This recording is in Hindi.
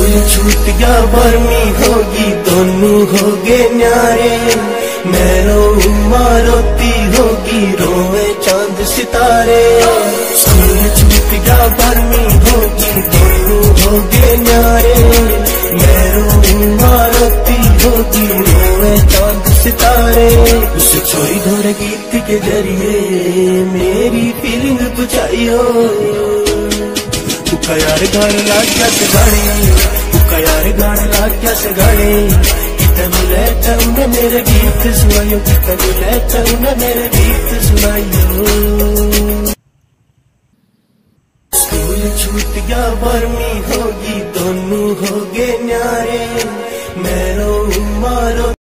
छूट गया बर्मी होगी दोनों हो गए न्यारे। मैं रोऊं माँ रोती होगी रोए चांद सितारे। सूरज छूट गया बर्मी होगी दोनों हो गए न्यारे। मैं रोऊं माँ रोती होगी रोए चांद सितारे। उस छोरी धोरे गीत के जरिए मेरी फीलिंग बुझाइयो। उका यार गान लाग क्या से गाने, उका यार गान लाग क्या से गाने। कितने ले चाहूँ मेरे गीत सुनाइयो, कितने ले चाहूँ मेरे गीत सुनाइयो। स्कूल छूट गया बर्मी होगी दोनों हो गए न्यारे। मैं रोऊं मारो